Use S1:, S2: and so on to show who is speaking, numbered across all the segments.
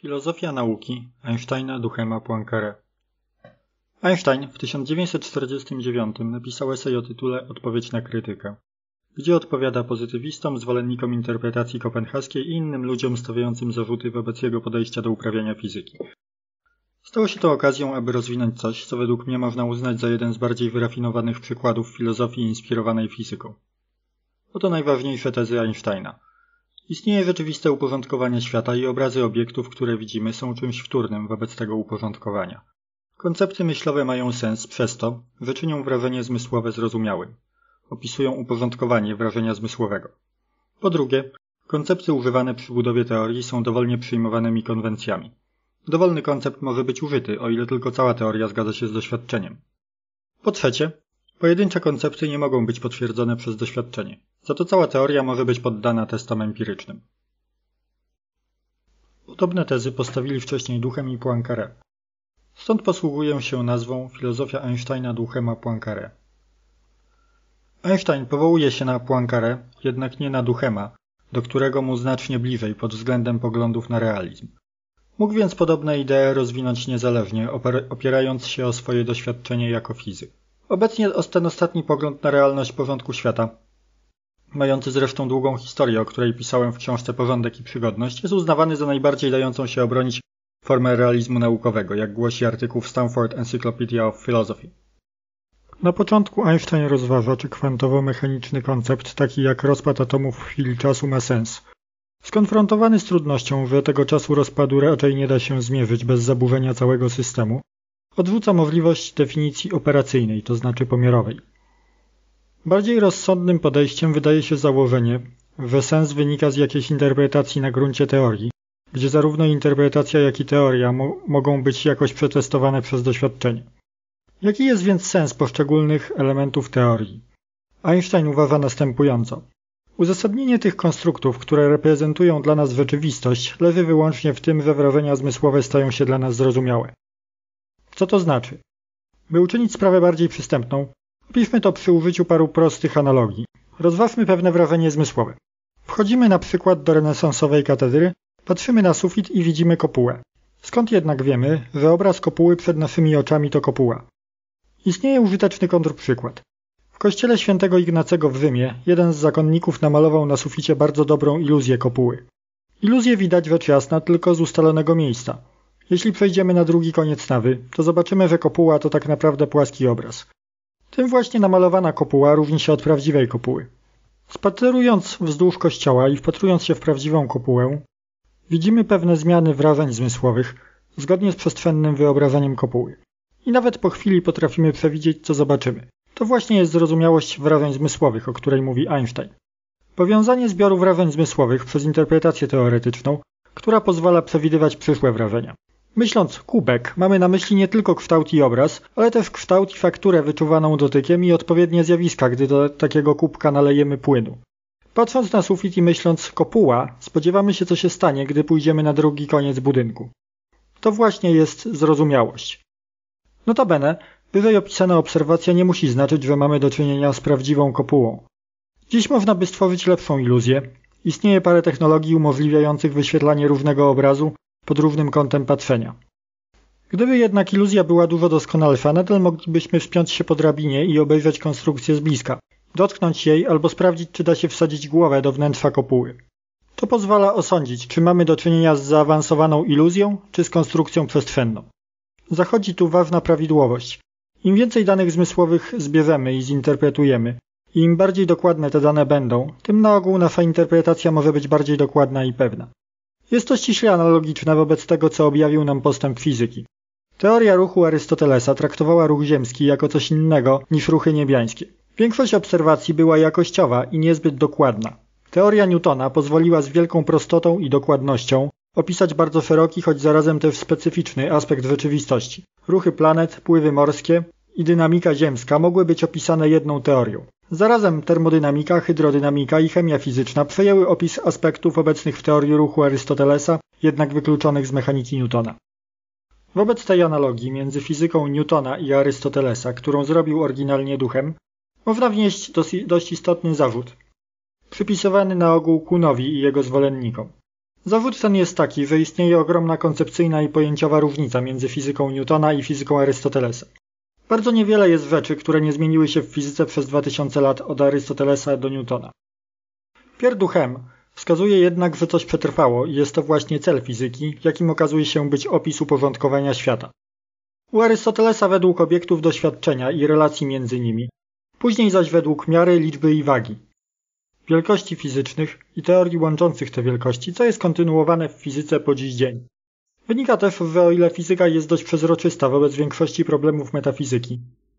S1: Filozofia nauki Einsteina, Duhema, Poincaré. Einstein w 1949 napisał esej o tytule Odpowiedź na krytykę, gdzie odpowiada pozytywistom, zwolennikom interpretacji kopenhaskiej i innym ludziom stawiającym zarzuty wobec jego podejścia do uprawiania fizyki. Stało się to okazją, aby rozwinąć coś, co według mnie można uznać za jeden z bardziej wyrafinowanych przykładów filozofii inspirowanej fizyką. Oto najważniejsze tezy Einsteina. Istnieje rzeczywiste uporządkowanie świata i obrazy obiektów, które widzimy, są czymś wtórnym wobec tego uporządkowania. Koncepty myślowe mają sens przez to, że czynią wrażenie zmysłowe zrozumiałym. Opisują uporządkowanie wrażenia zmysłowego. Po drugie, koncepty używane przy budowie teorii są dowolnie przyjmowanymi konwencjami. Dowolny koncept może być użyty, o ile tylko cała teoria zgadza się z doświadczeniem. Po trzecie, pojedyncze koncepty nie mogą być potwierdzone przez doświadczenie. Za to cała teoria może być poddana testom empirycznym. Podobne tezy postawili wcześniej Duhem i Poincaré. Stąd posługuję się nazwą Filozofia Einsteina, Duhema, Poincaré. Einstein powołuje się na Poincaré, jednak nie na Duhema, do którego mu znacznie bliżej pod względem poglądów na realizm. Mógł więc podobne idee rozwinąć niezależnie, opierając się o swoje doświadczenie jako fizyk. Obecnie ten ostatni pogląd na realność porządku świata, mający zresztą długą historię, o której pisałem w książce Porządek i Przygodność, jest uznawany za najbardziej dającą się obronić formę realizmu naukowego, jak głosi artykuł w Stanford Encyclopedia of Philosophy. Na początku Einstein rozważa, czy kwantowo-mechaniczny koncept, taki jak rozpad atomów w chwili czasu, ma sens. Skonfrontowany z trudnością, że tego czasu rozpadu raczej nie da się zmierzyć bez zaburzenia całego systemu, odrzuca możliwość definicji operacyjnej, to znaczy pomiarowej. Bardziej rozsądnym podejściem wydaje się założenie, że sens wynika z jakiejś interpretacji na gruncie teorii, gdzie zarówno interpretacja, jak i teoria mogą być jakoś przetestowane przez doświadczenie. Jaki jest więc sens poszczególnych elementów teorii? Einstein uważa następująco. Uzasadnienie tych konstruktów, które reprezentują dla nas rzeczywistość, leży wyłącznie w tym, że wrażenia zmysłowe stają się dla nas zrozumiałe. Co to znaczy? By uczynić sprawę bardziej przystępną, opiszmy to przy użyciu paru prostych analogii. Rozważmy pewne wrażenie zmysłowe. Wchodzimy na przykład do renesansowej katedry, patrzymy na sufit i widzimy kopułę. Skąd jednak wiemy, że obraz kopuły przed naszymi oczami to kopuła? Istnieje użyteczny kontrprzykład. W kościele świętego Ignacego w Rzymie jeden z zakonników namalował na suficie bardzo dobrą iluzję kopuły. Iluzję widać rzecz jasna tylko z ustalonego miejsca. Jeśli przejdziemy na drugi koniec nawy, to zobaczymy, że kopuła to tak naprawdę płaski obraz. Tym właśnie namalowana kopuła różni się od prawdziwej kopuły. Spacerując wzdłuż kościoła i wpatrując się w prawdziwą kopułę, widzimy pewne zmiany wrażeń zmysłowych zgodnie z przestrzennym wyobrażeniem kopuły. I nawet po chwili potrafimy przewidzieć, co zobaczymy. To właśnie jest zrozumiałość wrażeń zmysłowych, o której mówi Einstein. Powiązanie zbioru wrażeń zmysłowych przez interpretację teoretyczną, która pozwala przewidywać przyszłe wrażenia. Myśląc kubek, mamy na myśli nie tylko kształt i obraz, ale też kształt i fakturę wyczuwaną dotykiem i odpowiednie zjawiska, gdy do takiego kubka nalejemy płynu. Patrząc na sufit i myśląc kopuła, spodziewamy się, co się stanie, gdy pójdziemy na drugi koniec budynku. To właśnie jest zrozumiałość. Notabene, wyżej opisana obserwacja nie musi znaczyć, że mamy do czynienia z prawdziwą kopułą. Dziś można by stworzyć lepszą iluzję. Istnieje parę technologii umożliwiających wyświetlanie równego obrazu pod równym kątem patrzenia. Gdyby jednak iluzja była dużo doskonalsza, nadal moglibyśmy wspiąć się po drabinie i obejrzeć konstrukcję z bliska, dotknąć jej albo sprawdzić, czy da się wsadzić głowę do wnętrza kopuły. To pozwala osądzić, czy mamy do czynienia z zaawansowaną iluzją, czy z konstrukcją przestrzenną. Zachodzi tu ważna prawidłowość. Im więcej danych zmysłowych zbierzemy i zinterpretujemy, i im bardziej dokładne te dane będą, tym na ogół nasza interpretacja może być bardziej dokładna i pewna. Jest to ściśle analogiczne wobec tego, co objawił nam postęp fizyki. Teoria ruchu Arystotelesa traktowała ruch ziemski jako coś innego niż ruchy niebiańskie. Większość obserwacji była jakościowa i niezbyt dokładna. Teoria Newtona pozwoliła z wielką prostotą i dokładnością opisać bardzo szeroki, choć zarazem też specyficzny aspekt rzeczywistości. Ruchy planet, pływy morskie i dynamika ziemska mogły być opisane jedną teorią. Zarazem termodynamika, hydrodynamika i chemia fizyczna przejęły opis aspektów obecnych w teorii ruchu Arystotelesa, jednak wykluczonych z mechaniki Newtona. Wobec tej analogii między fizyką Newtona i Arystotelesa, którą zrobił oryginalnie Duhem, można wnieść dość istotny zarzut, przypisywany na ogół Kuhnowi i jego zwolennikom. Zawód ten jest taki, że istnieje ogromna koncepcyjna i pojęciowa różnica między fizyką Newtona i fizyką Arystotelesa. Bardzo niewiele jest rzeczy, które nie zmieniły się w fizyce przez 2000 lat od Arystotelesa do Newtona. Pierre Duhem wskazuje jednak, że coś przetrwało i jest to właśnie cel fizyki, jakim okazuje się być opis uporządkowania świata. U Arystotelesa według obiektów doświadczenia i relacji między nimi, później zaś według miary, liczby i wagi. Wielkości fizycznych i teorii łączących te wielkości, co jest kontynuowane w fizyce po dziś dzień. Wynika też, że o ile fizyka jest dość przezroczysta wobec większości problemów metafizyki,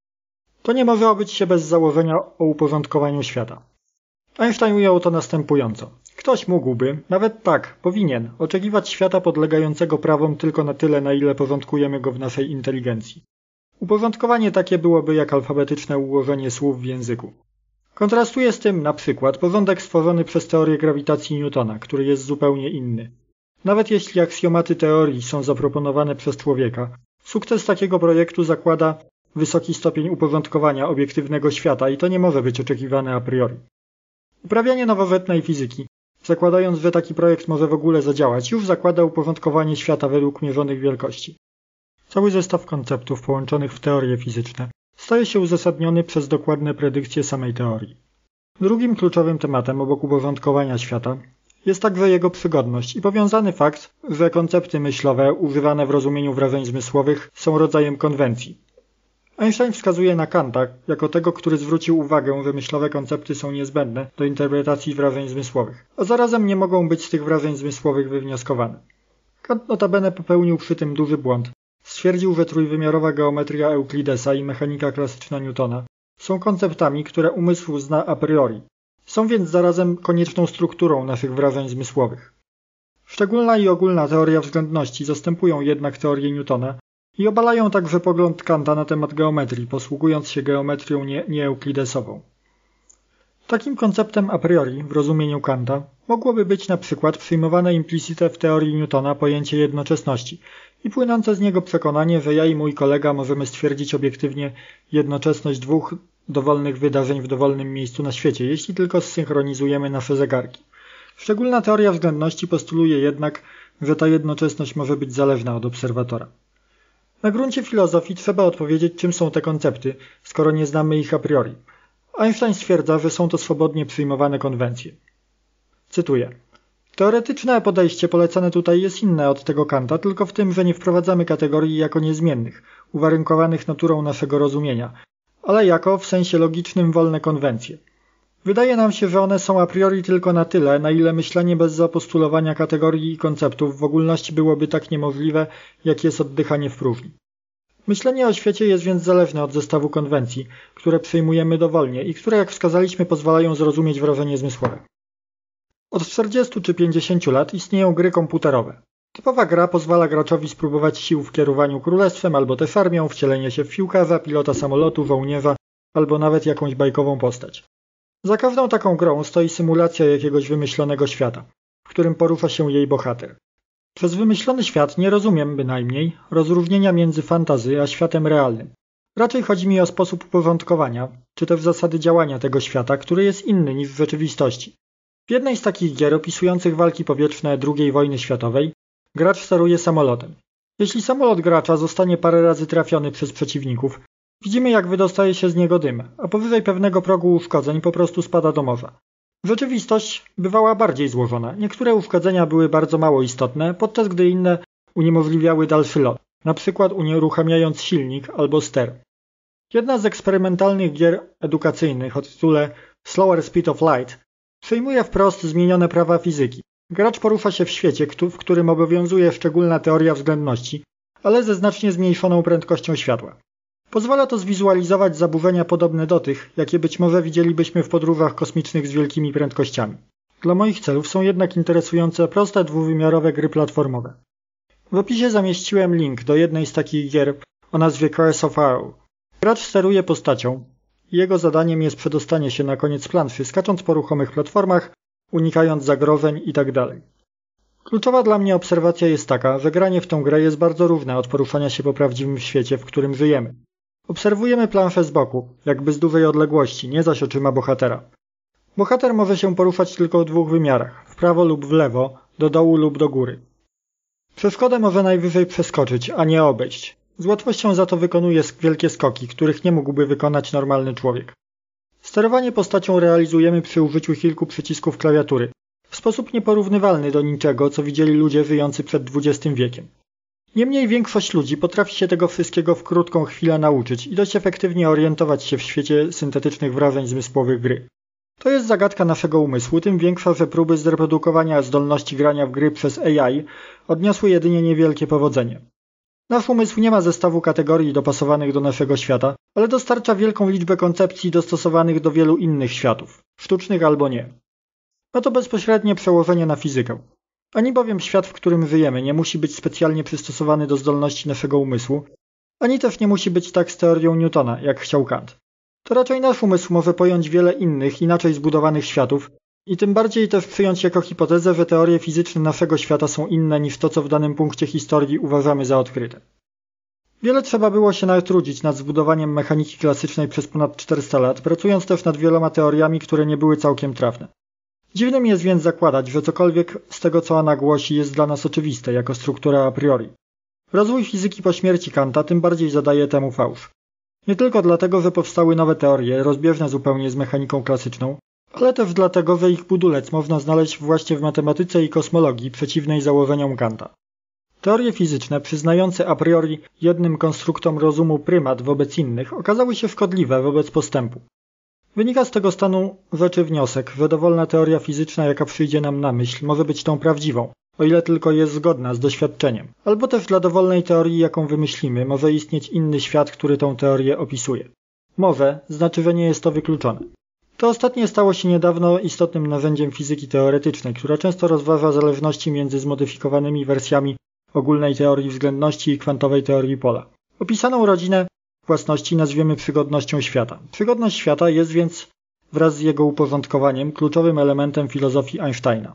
S1: to nie może obyć się bez założenia o uporządkowaniu świata. Einstein ujął to następująco. Ktoś mógłby, nawet tak, powinien, oczekiwać świata podlegającego prawom tylko na tyle, na ile porządkujemy go w naszej inteligencji. Uporządkowanie takie byłoby jak alfabetyczne ułożenie słów w języku. Kontrastuje z tym na przykład porządek stworzony przez teorię grawitacji Newtona, który jest zupełnie inny. Nawet jeśli aksjomaty teorii są zaproponowane przez człowieka, sukces takiego projektu zakłada wysoki stopień uporządkowania obiektywnego świata i to nie może być oczekiwane a priori. Uprawianie nowożytnej fizyki, zakładając, że taki projekt może w ogóle zadziałać, już zakłada uporządkowanie świata według mierzonych wielkości. Cały zestaw konceptów połączonych w teorie fizyczne staje się uzasadniony przez dokładne predykcje samej teorii. Drugim kluczowym tematem obok uporządkowania świata jest także jego przygodność i powiązany fakt, że koncepty myślowe używane w rozumieniu wrażeń zmysłowych są rodzajem konwencji. Einstein wskazuje na Kanta jako tego, który zwrócił uwagę, że myślowe koncepty są niezbędne do interpretacji wrażeń zmysłowych, a zarazem nie mogą być z tych wrażeń zmysłowych wywnioskowane. Kant notabene popełnił przy tym duży błąd. Stwierdził, że trójwymiarowa geometria Euklidesa i mechanika klasyczna Newtona są konceptami, które umysł zna a priori. Są więc zarazem konieczną strukturą naszych wrażeń zmysłowych. Szczególna i ogólna teoria względności zastępują jednak teorię Newtona i obalają także pogląd Kanta na temat geometrii, posługując się geometrią nieeuklidesową. Takim konceptem a priori w rozumieniu Kanta mogłoby być na przykład przyjmowane implicite w teorii Newtona pojęcie jednoczesności i płynące z niego przekonanie, że ja i mój kolega możemy stwierdzić obiektywnie jednoczesność dwóch dowolnych wydarzeń w dowolnym miejscu na świecie, jeśli tylko zsynchronizujemy nasze zegarki. Szczególna teoria względności postuluje jednak, że ta jednoczesność może być zależna od obserwatora. Na gruncie filozofii trzeba odpowiedzieć, czym są te koncepty, skoro nie znamy ich a priori. Einstein stwierdza, że są to swobodnie przyjmowane konwencje. Cytuję. Teoretyczne podejście polecane tutaj jest inne od tego Kanta, tylko w tym, że nie wprowadzamy kategorii jako niezmiennych, uwarunkowanych naturą naszego rozumienia, ale jako w sensie logicznym wolne konwencje. Wydaje nam się, że one są a priori tylko na tyle, na ile myślenie bez zapostulowania kategorii i konceptów w ogólności byłoby tak niemożliwe, jak jest oddychanie w próżni. Myślenie o świecie jest więc zależne od zestawu konwencji, które przyjmujemy dowolnie i które, jak wskazaliśmy, pozwalają zrozumieć wrażenie zmysłowe. Od 40 czy 50 lat istnieją gry komputerowe. Typowa gra pozwala graczowi spróbować sił w kierowaniu królestwem albo też armią, wcielenie się w piłkarza, pilota samolotu, żołnierza albo nawet jakąś bajkową postać. Za każdą taką grą stoi symulacja jakiegoś wymyślonego świata, w którym porusza się jej bohater. Przez wymyślony świat nie rozumiem bynajmniej rozróżnienia między fantasy a światem realnym. Raczej chodzi mi o sposób uporządkowania, czy też zasady działania tego świata, który jest inny niż w rzeczywistości. W jednej z takich gier opisujących walki powietrzne II wojny światowej gracz steruje samolotem. Jeśli samolot gracza zostanie parę razy trafiony przez przeciwników, widzimy, jak wydostaje się z niego dym, a powyżej pewnego progu uszkodzeń po prostu spada do morza. Rzeczywistość bywała bardziej złożona. Niektóre uszkodzenia były bardzo mało istotne, podczas gdy inne uniemożliwiały dalszy lot, na przykład unieruchamiając silnik albo ster. Jedna z eksperymentalnych gier edukacyjnych o tytule Slower Speed of Light przyjmuje wprost zmienione prawa fizyki. Gracz porusza się w świecie, w którym obowiązuje szczególna teoria względności, ale ze znacznie zmniejszoną prędkością światła. Pozwala to zwizualizować zaburzenia podobne do tych, jakie być może widzielibyśmy w podróżach kosmicznych z wielkimi prędkościami. Dla moich celów są jednak interesujące proste dwuwymiarowe gry platformowe. W opisie zamieściłem link do jednej z takich gier o nazwie Curse of Arrow. Gracz steruje postacią i jego zadaniem jest przedostanie się na koniec planszy, skacząc po ruchomych platformach, unikając zagrożeń itd. Kluczowa dla mnie obserwacja jest taka, że granie w tę grę jest bardzo różne od poruszania się po prawdziwym świecie, w którym żyjemy. Obserwujemy planszę z boku, jakby z dużej odległości, nie zaś oczyma bohatera. Bohater może się poruszać tylko w dwóch wymiarach, w prawo lub w lewo, do dołu lub do góry. Przeszkodę może najwyżej przeskoczyć, a nie obejść. Z łatwością za to wykonuje wielkie skoki, których nie mógłby wykonać normalny człowiek. Sterowanie postacią realizujemy przy użyciu kilku przycisków klawiatury, w sposób nieporównywalny do niczego, co widzieli ludzie żyjący przed XX wiekiem. Niemniej większość ludzi potrafi się tego wszystkiego w krótką chwilę nauczyć i dość efektywnie orientować się w świecie syntetycznych wrażeń zmysłowych gry. To jest zagadka naszego umysłu, tym większa, że próby zreprodukowania zdolności grania w gry przez AI odniosły jedynie niewielkie powodzenie. Nasz umysł nie ma zestawu kategorii dopasowanych do naszego świata, ale dostarcza wielką liczbę koncepcji dostosowanych do wielu innych światów, sztucznych albo nie. Ma to bezpośrednie przełożenie na fizykę. Ani bowiem świat, w którym żyjemy, nie musi być specjalnie przystosowany do zdolności naszego umysłu, ani też nie musi być tak z teorią Newtona, jak chciał Kant. To raczej nasz umysł może pojąć wiele innych, inaczej zbudowanych światów i tym bardziej też przyjąć jako hipotezę, że teorie fizyczne naszego świata są inne niż to, co w danym punkcie historii uważamy za odkryte. Wiele trzeba było się natrudzić nad zbudowaniem mechaniki klasycznej przez ponad 400 lat, pracując też nad wieloma teoriami, które nie były całkiem trafne. Dziwnym jest więc zakładać, że cokolwiek z tego, co ona głosi, jest dla nas oczywiste, jako struktura a priori. Rozwój fizyki po śmierci Kanta tym bardziej zadaje temu fałsz. Nie tylko dlatego, że powstały nowe teorie, rozbieżne zupełnie z mechaniką klasyczną, ale też dlatego, że ich budulec można znaleźć właśnie w matematyce i kosmologii przeciwnej założeniom Kanta. Teorie fizyczne, przyznające a priori jednym konstruktom rozumu prymat wobec innych, okazały się szkodliwe wobec postępu. Wynika z tego stanu rzeczy wniosek, że dowolna teoria fizyczna, jaka przyjdzie nam na myśl, może być tą prawdziwą, o ile tylko jest zgodna z doświadczeniem. Albo też dla dowolnej teorii, jaką wymyślimy, może istnieć inny świat, który tą teorię opisuje. Może znaczy, że nie jest to wykluczone. To ostatnie stało się niedawno istotnym narzędziem fizyki teoretycznej, która często rozważa zależności między zmodyfikowanymi wersjami ogólnej teorii względności i kwantowej teorii pola. Opisaną rodzinę własności nazwiemy przygodnością świata. Przygodność świata jest więc wraz z jego uporządkowaniem kluczowym elementem filozofii Einsteina.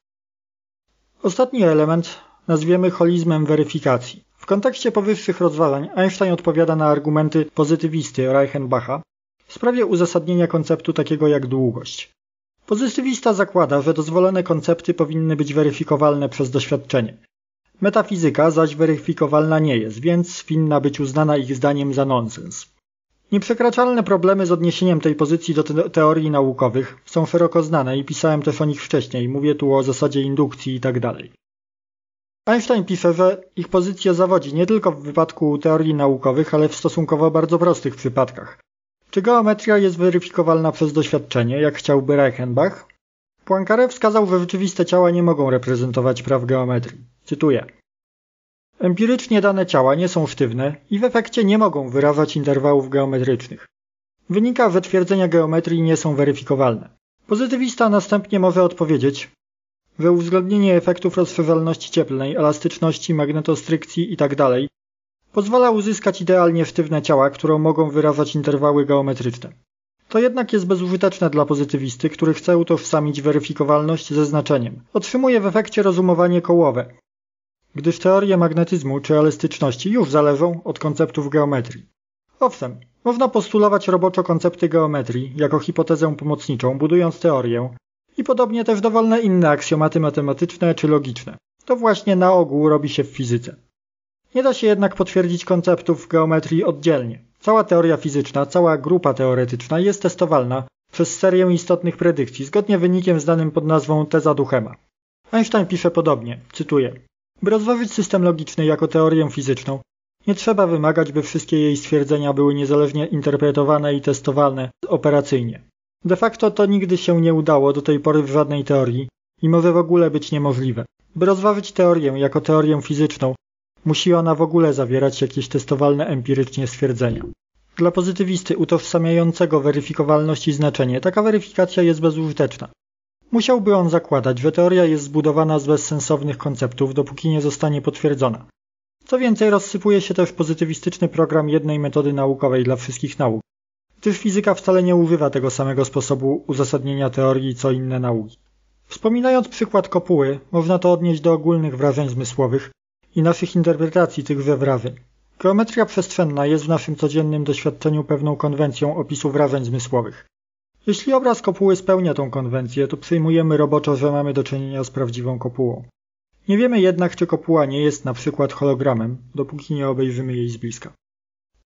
S1: Ostatni element nazwiemy holizmem weryfikacji. W kontekście powyższych rozważań Einstein odpowiada na argumenty pozytywisty Reichenbacha w sprawie uzasadnienia konceptu takiego jak długość. Pozytywista zakłada, że dozwolone koncepty powinny być weryfikowalne przez doświadczenie. Metafizyka zaś weryfikowalna nie jest, więc winna być uznana ich zdaniem za nonsens. Nieprzekraczalne problemy z odniesieniem tej pozycji do teorii naukowych są szeroko znane i pisałem też o nich wcześniej, mówię tu o zasadzie indukcji itd. Einstein pisze, że ich pozycja zawodzi nie tylko w wypadku teorii naukowych, ale w stosunkowo bardzo prostych przypadkach. Czy geometria jest weryfikowalna przez doświadczenie, jak chciałby Reichenbach? Poincaré wskazał, że rzeczywiste ciała nie mogą reprezentować praw geometrii. Cytuję. Empirycznie dane ciała nie są sztywne i w efekcie nie mogą wyrażać interwałów geometrycznych. Wynika, że twierdzenia geometrii nie są weryfikowalne. Pozytywista następnie może odpowiedzieć, że uwzględnienie efektów rozszerzalności cieplnej, elastyczności, magnetostrykcji itd. pozwala uzyskać idealnie sztywne ciała, które mogą wyrażać interwały geometryczne. To jednak jest bezużyteczne dla pozytywisty, który chce utożsamić weryfikowalność ze znaczeniem. Otrzymuje w efekcie rozumowanie kołowe, gdyż teorie magnetyzmu czy elastyczności już zależą od konceptów geometrii. Owszem, można postulować roboczo koncepty geometrii jako hipotezę pomocniczą, budując teorię i podobnie też dowolne inne aksjomaty matematyczne czy logiczne. To właśnie na ogół robi się w fizyce. Nie da się jednak potwierdzić konceptów geometrii oddzielnie. Cała teoria fizyczna, cała grupa teoretyczna jest testowalna przez serię istotnych predykcji, zgodnie wynikiem znanym pod nazwą teza Duhema. Einstein pisze podobnie, cytuję. By rozważyć system logiczny jako teorię fizyczną, nie trzeba wymagać, by wszystkie jej stwierdzenia były niezależnie interpretowane i testowane operacyjnie. De facto to nigdy się nie udało do tej pory w żadnej teorii i może w ogóle być niemożliwe. By rozważyć teorię jako teorię fizyczną, musi ona w ogóle zawierać jakieś testowalne empirycznie stwierdzenia. Dla pozytywisty utożsamiającego weryfikowalność i znaczenie taka weryfikacja jest bezużyteczna. Musiałby on zakładać, że teoria jest zbudowana z bezsensownych konceptów, dopóki nie zostanie potwierdzona. Co więcej, rozsypuje się też pozytywistyczny program jednej metody naukowej dla wszystkich nauk, gdyż fizyka wcale nie używa tego samego sposobu uzasadnienia teorii co inne nauki. Wspominając przykład kopuły, można to odnieść do ogólnych wrażeń zmysłowych i naszych interpretacji tychże wrażeń. Geometria przestrzenna jest w naszym codziennym doświadczeniu pewną konwencją opisu wrażeń zmysłowych. Jeśli obraz kopuły spełnia tą konwencję, to przyjmujemy roboczo, że mamy do czynienia z prawdziwą kopułą. Nie wiemy jednak, czy kopuła nie jest na przykład hologramem, dopóki nie obejrzymy jej z bliska.